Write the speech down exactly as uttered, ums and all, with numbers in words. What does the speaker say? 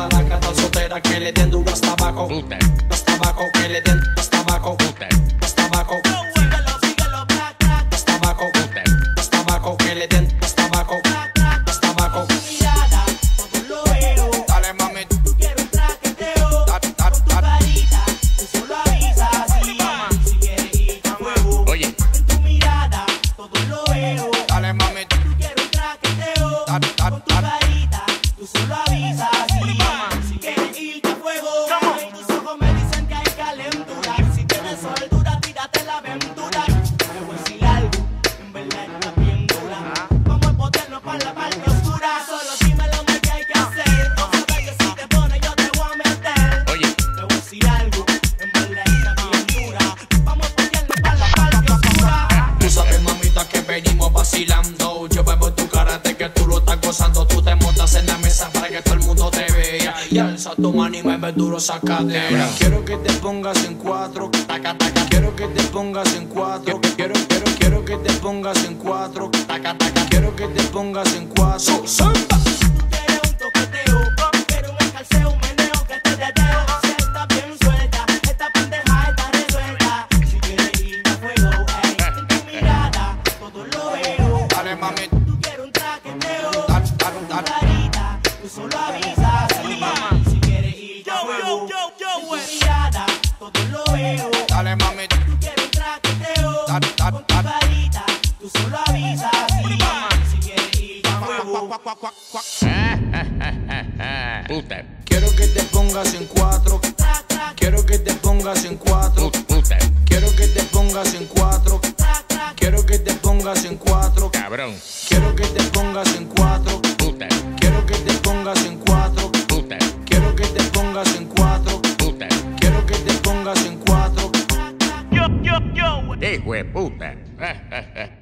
las que están solteras que le den duro hasta abajo. Hasta abajo, que le den hasta abajo. Hasta abajo. Hasta abajo. Hasta abajo, que le den hasta abajo. Hasta abajo. Mirada, todo lo veo. Dale, mami. Tú quieres un traqueteo. Da- da- Con tu da- carita, tú solo avisas así. Si quieres ir a fuego. Oye. En tu mirada, todo lo veo. Dale, mami. Tú quieres un traqueteo. Da- da- Con tu da- carita, tú solo avisas así. Si quieres ir a fuego. Y tus ojos me dicen que hay calentura. Si tienes soltura, tírate la aventura. Te voy a decir algo, en verdad está bien dura. Vamos a ponernos para la parte oscura. Solo dime lo que hay que hacer. No sabes que si te pones yo te voy a meter. Oye. Te voy a decir algo, en verdad está bien dura. Vamos a ponernos para la parte oscura. Tú sabes, mamita, que venimos vacilando. Yo veo tu karate que tú lo estás gozando. Tú te montas en la mesa para que todo el mundo te vea. Y alza tu mano y me ves duro, sacate. Quiero que te pongas en cuatro. Taca, taca. Quiero que te pongas en cuatro. Quiero, quiero, quiero que te pongas en cuatro. Taca, taca. Quiero que te pongas en cuatro. Zumba. Tú quieres un toqueteo, quieres un escalceo, un meneo que te dedeo. Si está bien suelta, esta pendeja está resuelta. Si quieres ir a fuego, ey, en tu mirada, todo lo veo. Dale, mami. Tú quieres un traqueteo, Da- da- con tu da- carita, tú solo avisas así. Si quieres ir a fuego, en tu mirada, todo lo veo. Dale, mami. Tú quieres un traqueteo, Da- da- con tu da- carita, tú solo avisas así. Si quieres ir a fuego. Cuac, cuac, cuac, cuac. Puta. Quiero que te pongas en cuatro. Trac, trac, Quiero que te pongas en cuatro. Puta. Quiero que te pongas en cuatro. trac, trac. Quiero que te pongas en cuatro. Cabrón. Quiero que te pongas en cuatro. Puta. Quiero que te pongas en cuatro. Puta. Quiero que te pongas en cuatro. Puta. Quiero que te pongas en cuatro. Hijo de puta.